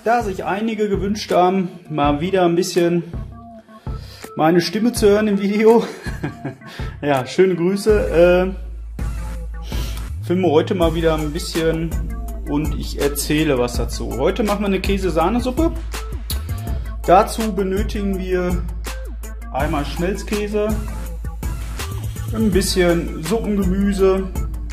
Da sich einige gewünscht haben, mal wieder ein bisschen meine Stimme zu hören im Video. Ja, schöne Grüße. Filme heute mal wieder ein bisschen und ich erzähle was dazu. Heute machen wir eine Käse-Sahnesuppe. Dazu benötigen wir einmal Schmelzkäse, ein bisschen Suppengemüse,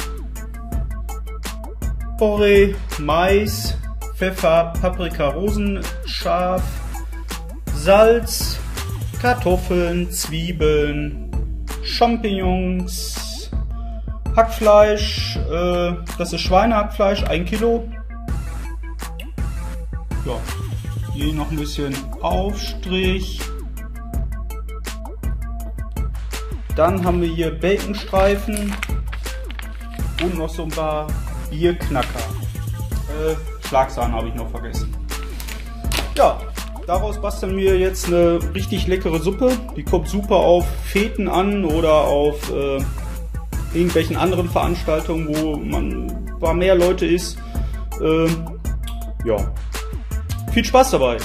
Porree, Mais, Pfeffer, Paprika, Rosenscharf, Salz, Kartoffeln, Zwiebeln, Champignons, Hackfleisch, das ist Schweinehackfleisch, 1 Kilo. Ja, hier noch ein bisschen Aufstrich. Dann haben wir hier Baconstreifen und noch so ein paar Bierknacker. Schlagsahne habe ich noch vergessen. Ja, daraus basteln wir jetzt eine richtig leckere Suppe. Die kommt super auf Feten an oder auf irgendwelchen anderen Veranstaltungen, wo man ein paar mehr Leute ist. Ja, viel Spaß dabei!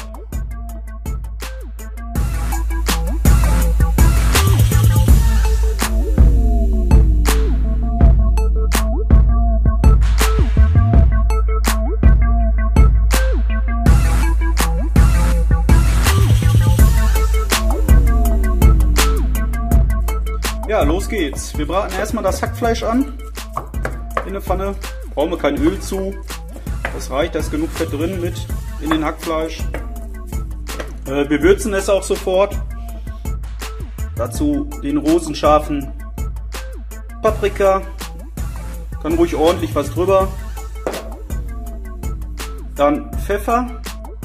Ja, los geht's. Wir braten erstmal das Hackfleisch an in der Pfanne. Brauchen wir kein Öl zu. Das reicht, da ist genug Fett drin mit in den Hackfleisch. Wir würzen es auch sofort. Dazu den rosenscharfen Paprika. Kann ruhig ordentlich was drüber. Dann Pfeffer.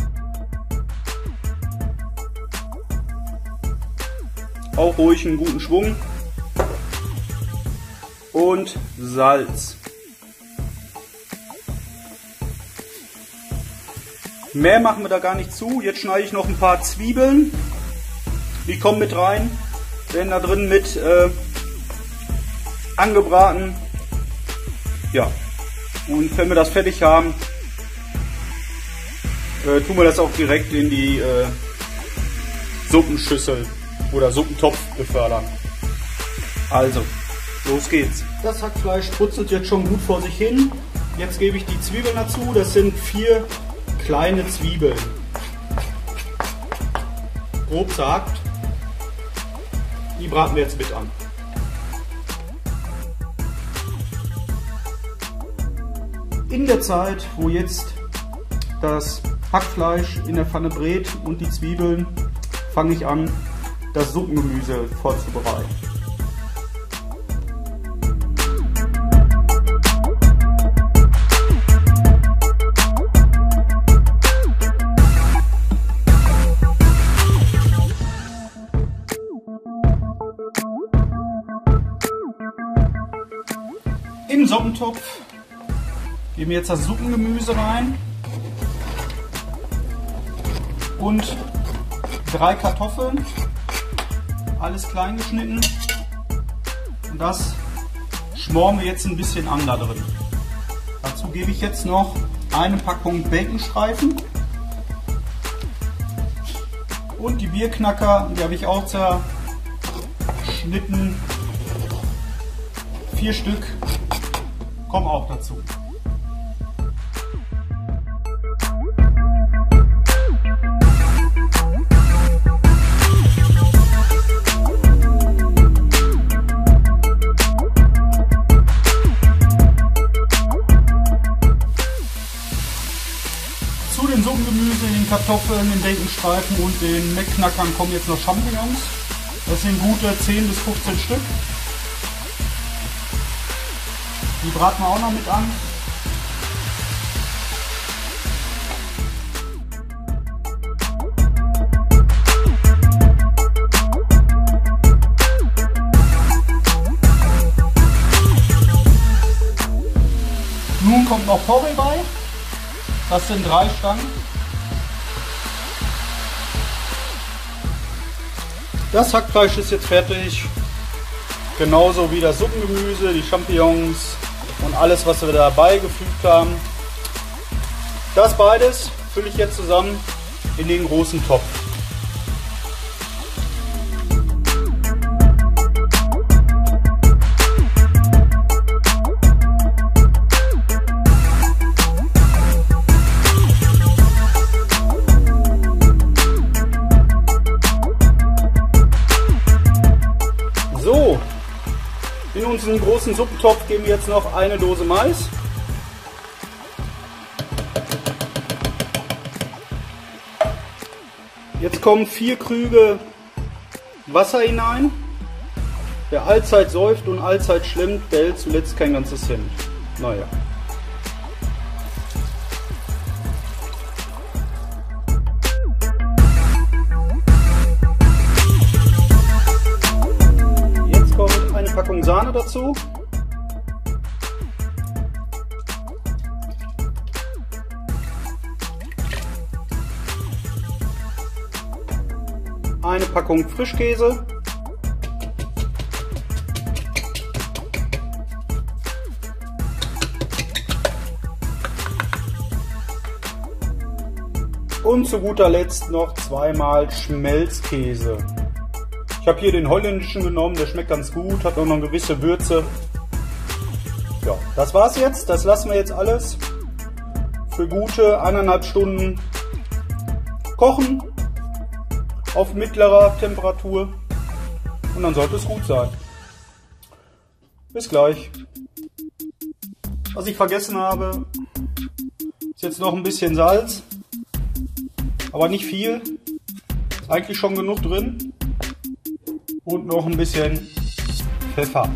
Auch ruhig einen guten Schwung. Und Salz. Mehr machen wir da gar nicht zu. Jetzt schneide ich noch ein paar Zwiebeln. Die kommen mit rein. Werden da drin mit angebraten. Ja. Und wenn wir das fertig haben, tun wir das auch direkt in die Suppenschüssel oder Suppentopf befördern. Also. Los geht's. Das Hackfleisch brutzelt jetzt schon gut vor sich hin. Jetzt gebe ich die Zwiebeln dazu. Das sind 4 kleine Zwiebeln. Grob zerhackt. Die braten wir jetzt mit an. In der Zeit, wo jetzt das Hackfleisch in der Pfanne brät und die Zwiebeln, fange ich an, das Suppengemüse vorzubereiten. In den Suppentopf geben wir jetzt das Suppengemüse rein und 3 Kartoffeln, alles klein geschnitten, und das schmoren wir jetzt ein bisschen an da drin. Dazu gebe ich jetzt noch eine Packung Baconstreifen und die Bierknacker, die habe ich auch zerschnitten, 4 Stück. Kommen auch dazu. Zu den Suppengemüse, den Kartoffeln, den Baconstreifen und den Meckknackern kommen jetzt noch Champignons. Das sind gute 10 bis 15 Stück. Die braten wir auch noch mit an. Nun kommt noch Porree bei. Das sind 3 Stangen. Das Hackfleisch ist jetzt fertig. Genauso wie das Suppengemüse, die Champignons und alles, was wir dabei gefügt haben. Das beides fülle ich jetzt zusammen in den großen Topf. So, in unseren großen Suppentopf geben wir jetzt noch eine Dose Mais. Jetzt kommen 4 Krüge Wasser hinein. Wer allzeit säuft und allzeit schlemmt, der hält zuletzt kein ganzes Hemd. Naja. Jetzt kommt eine Packung Sahne dazu. Eine Packung Frischkäse. Und zu guter Letzt noch zweimal Schmelzkäse. Ich habe hier den holländischen genommen, der schmeckt ganz gut, hat auch noch eine gewisse Würze. Ja, das war's jetzt. Das lassen wir jetzt alles für gute 1,5 Stunden kochen. Auf mittlerer Temperatur und dann sollte es gut sein. Bis gleich. Was ich vergessen habe, ist jetzt noch ein bisschen Salz, aber nicht viel. Ist eigentlich schon genug drin. Und noch ein bisschen Pfeffer.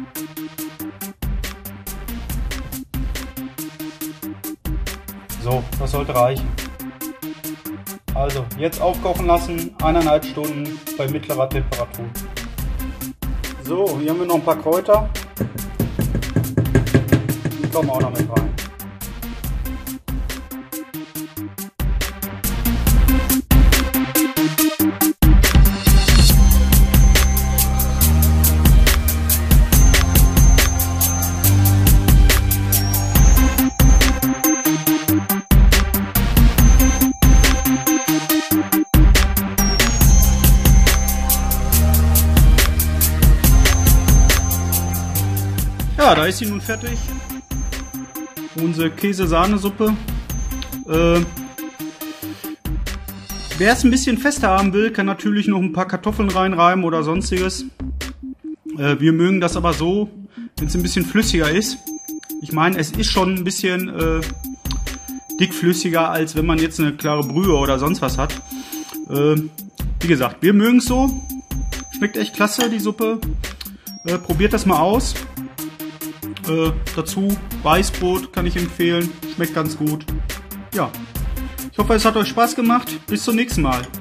So, das sollte reichen. Also, jetzt aufkochen lassen, 1,5 Stunden bei mittlerer Temperatur. So, hier haben wir noch ein paar Kräuter. Die kommen auch noch mit rein. Ja, da ist sie nun fertig. Unsere Käse-Sahnesuppe. Wer es ein bisschen fester haben will, kann natürlich noch ein paar Kartoffeln reinreiben oder sonstiges. Wir mögen das aber so, wenn es ein bisschen flüssiger ist. Ich meine, es ist schon ein bisschen dickflüssiger, als wenn man jetzt eine klare Brühe oder sonst was hat. Wie gesagt, wir mögen es so. Schmeckt echt klasse, die Suppe. Probiert das mal aus. Dazu Weißbrot kann ich empfehlen, schmeckt ganz gut. Ja, ich hoffe, es hat euch Spaß gemacht. Bis zum nächsten Mal.